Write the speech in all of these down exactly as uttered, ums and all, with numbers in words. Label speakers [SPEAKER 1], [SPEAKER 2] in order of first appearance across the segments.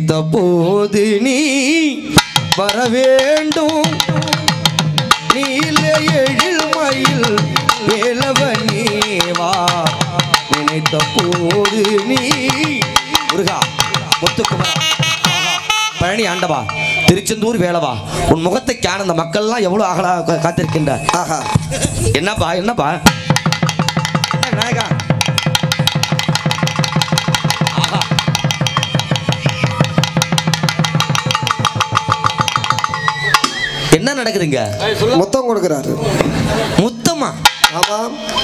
[SPEAKER 1] நினைத்த போது நீ வர வேண்டும் நீல எழில் மயில் வேலவனே வா நினைத்த போது நீ முருகா முத்துக்குமரா பழனி ஆண்டவா திருச்செந்தூர் வேலவா உன் முகத்தை காண அந்த மக்கள் எல்லாம் எவ்வளவு ஆகலா காத்திருக்கின்ற ஆஹா என்னப்பா என்னப்பா நாயகா ஆஹா என்ன நடக்குதுங்க
[SPEAKER 2] முத்தம் கொடுக்கிறாரு
[SPEAKER 1] முத்தமா
[SPEAKER 2] ஆமா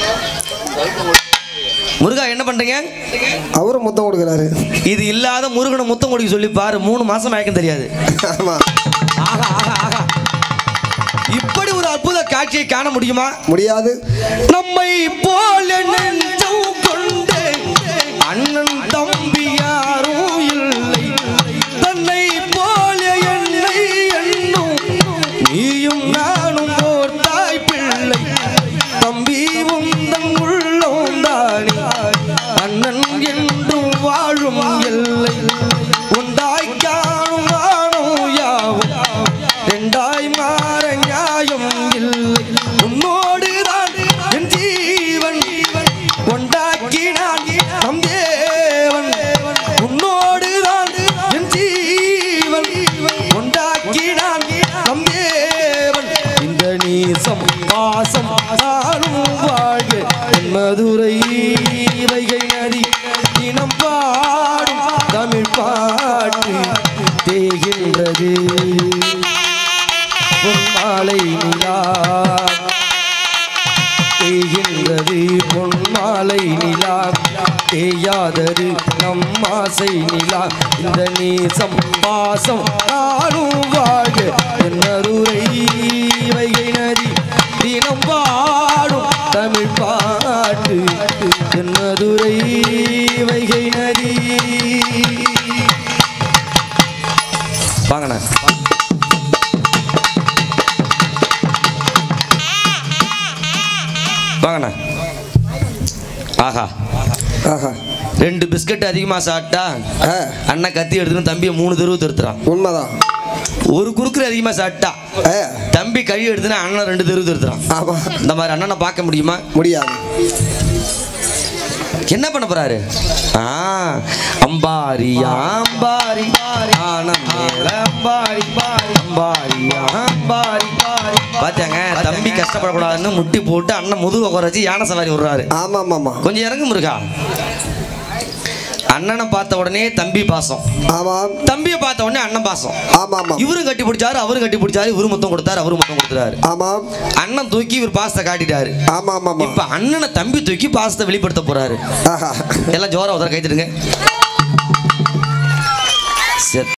[SPEAKER 1] முருகா என்ன பண்றீங்க
[SPEAKER 2] அவரும் முத்தம் கொடுக்கிறாரு
[SPEAKER 1] இது இல்லாத முருகனை முத்தம் கொடுக்க சொல்லி பாரு மூணு மாசம் மயக்கம் தெரியாது
[SPEAKER 2] ஆமா
[SPEAKER 1] ஆகா ஆகா ஆகா இப்படி ஒரு அற்புத காட்சியை காண முடியுமா
[SPEAKER 2] முடியாது
[SPEAKER 1] நம்மை போல நெஞ்சம் கொண்டு அண்ணன் தம்பி யாரும் இல்லை தன்னை போல என்னை எண்ணும் நீயும் நானும் ஓர் தாய் பிள்ளை தம்பி உந்தன் உள்ளம் தானே அண்ணன் என்றும் வாழும் எல்லை உண்டாய் காணும் வாழும் யாவும் ரெண்டாய் மாற நியாயம் இல்லை உன்னோடு தான் என் ஜீவன் கொண்டாக்கினான் நம் தேவன் உன்னோடு தான் என் ஜீவன் கொண்டாக்கினான் நம் தேவன் இந்த நீசம் பாசம் ஆளும் வாழ்க என் மதுரை வைகை நதி தினம் பாடும் தமிழ் பாட்டு தேகின்றது பொன்மாலை நிலா தேகின்றது பொன்மாலை நிலா தேயாதரு நம் ஆசை நிலா இந்த நேசம் பாசம் நானும் வாழ்க என் மதுரை வைகை நதி தினம் பாடும் தமிழ் பாட்டு என் மதுரை வைகை நதி வாங்கண்ணா வாங்கண்ணா ஆஹா
[SPEAKER 2] ஆஹா
[SPEAKER 1] ரெண்டு பிஸ்கட் அதிகமா சாப்பிட்டா அண்ணன் கத்தி எடுத்துன்னு தம்பியை மூணு தெருவு திருத்துறான்
[SPEAKER 2] உண்மைதான்
[SPEAKER 1] ஒரு குறுக்குற அதிகமா சாப்பிட்டா தம்பி கழி எடுத்துனா அண்ணன் ரெண்டு தெருவு திருத்துறான்
[SPEAKER 2] ஆமா
[SPEAKER 1] இந்த மாதிரி அண்ணனை பார்க்க முடியுமா
[SPEAKER 2] முடியாது
[SPEAKER 1] என்ன பண்ண போறாரு ஆ அம்பாரி அம்பாரி அம்பாரி அம்பாரி அம்பாரி பாத்தாங்க தம்பி கஷ்டப்படக்கூடாதுன்னு முட்டி போட்டு அண்ணன் முதுக குறைச்சி யானை சவாரி விடுறாரு
[SPEAKER 2] ஆமா ஆமா
[SPEAKER 1] கொஞ்சம் இறங்கு முருகா அண்ணனை பார்த்த உடனே தம்பி பாசம்
[SPEAKER 2] ஆமா
[SPEAKER 1] தம்பியை பார்த்த உடனே அண்ணன் பாசம்
[SPEAKER 2] ஆமா ஆமா
[SPEAKER 1] இவரும் கட்டி பிடிச்சாரு அவரும் கட்டி பிடிச்சாரு இவரு மொத்தம் கொடுத்தாரு அவரு மொத்தம் கொடுத்தாரு
[SPEAKER 2] ஆமா
[SPEAKER 1] அண்ணன் தூக்கி இவர் பாசத்தை காட்டிட்டாரு
[SPEAKER 2] ஆமா ஆமா
[SPEAKER 1] இப்ப அண்ணனை தம்பி தூக்கி பாசத்தை வெளிப்படுத்த போறாரு
[SPEAKER 2] ஆஹா
[SPEAKER 1] எல்லாம் ஜோரா உதர கைத்துடுங்க